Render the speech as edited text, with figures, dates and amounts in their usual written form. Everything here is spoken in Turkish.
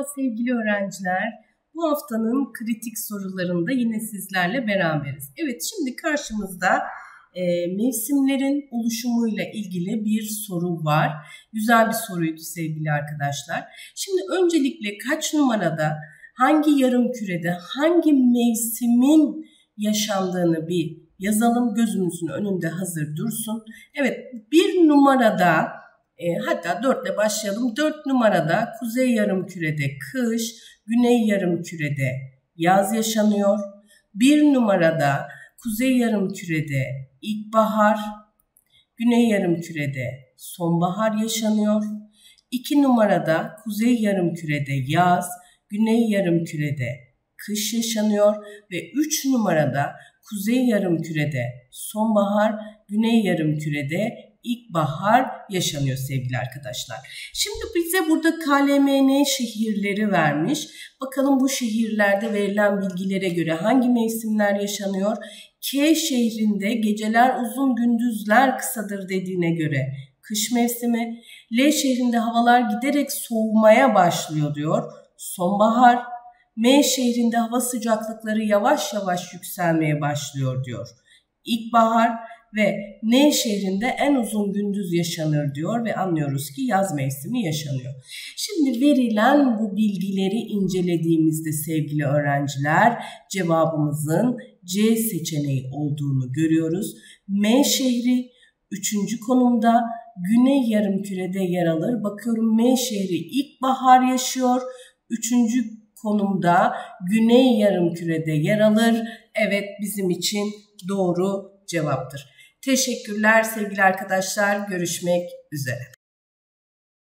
sevgili öğrenciler. Bu haftanın kritik sorularında yine sizlerle beraberiz. Evet, şimdi karşımızda mevsimlerin oluşumuyla ilgili bir soru var. Güzel bir soruydu sevgili arkadaşlar. Şimdi öncelikle kaç numarada, hangi yarımkürede, hangi mevsimin yaşandığını bir yazalım. Gözümüzün önünde hazır dursun. Evet, bir numarada, hatta 4 ile başlayalım. 4 numarada kuzey yarımkürede kış, güney yarımkürede yaz yaşanıyor. 1 numarada kuzey yarımkürede ilkbahar, güney yarımkürede sonbahar yaşanıyor. 2 numarada kuzey yarımkürede yaz, güney yarımkürede kış yaşanıyor ve 3 numarada kuzey yarımkürede sonbahar, güney yarımkürede ilkbahar yaşanıyor sevgili arkadaşlar. Şimdi bize burada KLMN şehirleri vermiş. Bakalım bu şehirlerde verilen bilgilere göre hangi mevsimler yaşanıyor? K şehrinde geceler uzun, gündüzler kısadır dediğine göre kış mevsimi. L şehrinde havalar giderek soğumaya başlıyor diyor. Sonbahar. M şehrinde hava sıcaklıkları yavaş yavaş yükselmeye başlıyor diyor. İlkbahar ve N şehrinde en uzun gündüz yaşanır diyor ve anlıyoruz ki yaz mevsimi yaşanıyor. Şimdi verilen bu bilgileri incelediğimizde sevgili öğrenciler cevabımızın C seçeneği olduğunu görüyoruz. M şehri 3. konumda güney yarımkürede yer alır. Bakıyorum M şehri ilkbahar yaşıyor. 3. konumda güney yarımkürede yer alır. Evet, bizim için doğru cevaptır. Teşekkürler sevgili arkadaşlar. Görüşmek üzere.